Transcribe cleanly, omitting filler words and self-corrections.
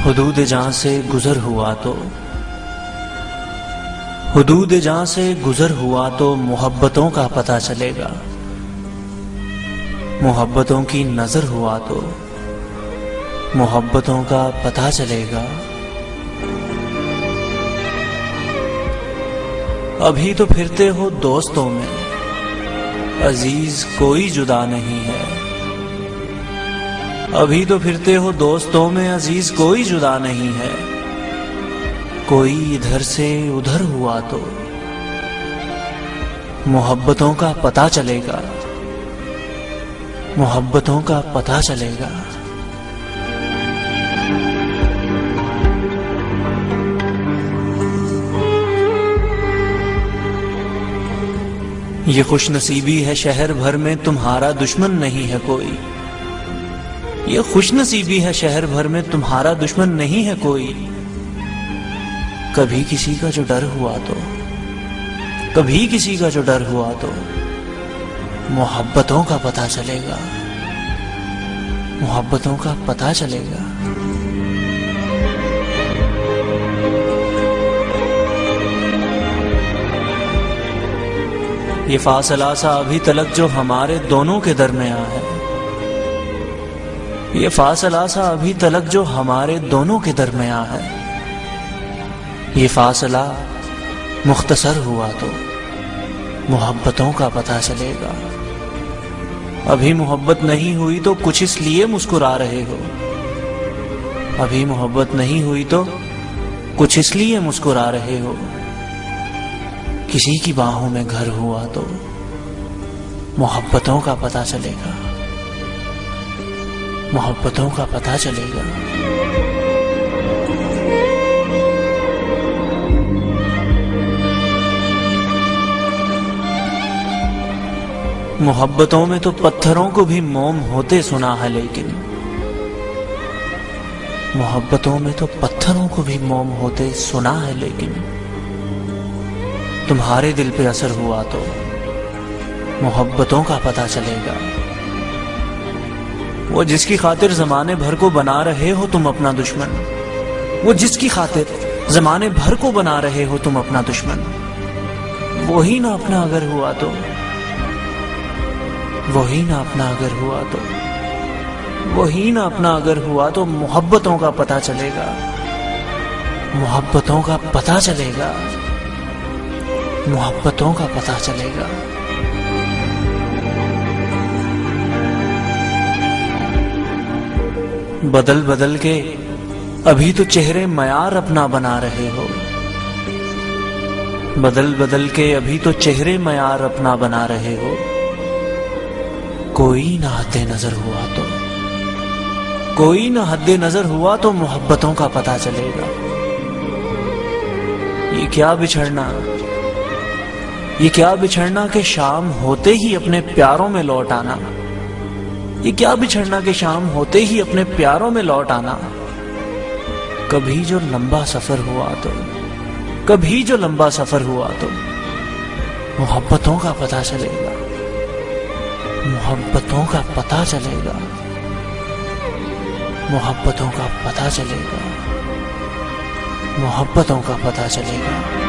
हुदूद जहां से गुजर हुआ तो, हुदूद जहां से गुजर हुआ तो मोहब्बतों का पता चलेगा। मोहब्बतों की नजर हुआ तो मोहब्बतों का पता चलेगा। अभी तो फिरते हो दोस्तों में, अजीज कोई जुदा नहीं है। अभी तो फिरते हो दोस्तों में, अजीज कोई जुदा नहीं है। कोई इधर से उधर हुआ तो मोहब्बतों का पता चलेगा। मोहब्बतों का पता चलेगा। ये खुशनसीबी है शहर भर में तुम्हारा दुश्मन नहीं है कोई। ये खुशनसीबी है शहर भर में तुम्हारा दुश्मन नहीं है कोई। कभी किसी का जो डर हुआ तो, कभी किसी का जो डर हुआ तो मोहब्बतों का पता चलेगा। मोहब्बतों का पता चलेगा। ये फासला सा अभी तलक जो हमारे दोनों के दरमियां है। ये फासला सा अभी तलक जो हमारे दोनों के दरमियां है। ये फासला मुख्तसर हुआ तो मोहब्बतों का पता चलेगा। अभी मोहब्बत नहीं हुई तो कुछ इसलिए मुस्कुरा रहे हो। अभी मोहब्बत नहीं हुई तो कुछ इसलिए मुस्कुरा रहे हो। किसी की बाहों में घर हुआ तो मोहब्बतों का पता चलेगा। मोहब्बतों का पता चलेगा। मोहब्बतों में तो पत्थरों को भी मोम होते सुना है, लेकिन मोहब्बतों में तो पत्थरों को भी मोम होते सुना है, लेकिन तुम्हारे दिल पे असर हुआ तो मोहब्बतों का पता चलेगा। वो जिसकी खातिर जमाने भर को बना रहे हो तुम अपना दुश्मन, वो जिसकी खातिर जमाने भर को बना रहे हो तुम अपना दुश्मन, वही ना अपना अगर हुआ तो, वही ना अपना अगर हुआ तो, वही ना अपना अगर हुआ तो मोहब्बतों का पता चलेगा। मोहब्बतों का पता चलेगा। मोहब्बतों का पता चलेगा। बदल बदल के अभी तो चेहरे मयार अपना बना रहे हो। बदल बदल के अभी तो चेहरे मयार अपना बना रहे हो। कोई ना हद्दे नजर हुआ तो, कोई ना हद्दे नजर हुआ तो मोहब्बतों का पता चलेगा। ये क्या बिछड़ना, ये क्या बिछड़ना के शाम होते ही अपने प्यारों में लौट आना। ये क्या बिछड़ना के शाम होते ही अपने प्यारों में लौट आना। कभी जो लंबा सफर हुआ तो, कभी जो लंबा सफर हुआ तो मोहब्बतों का पता चलेगा। मोहब्बतों का पता चलेगा। मोहब्बतों का पता चलेगा। मोहब्बतों का पता चलेगा।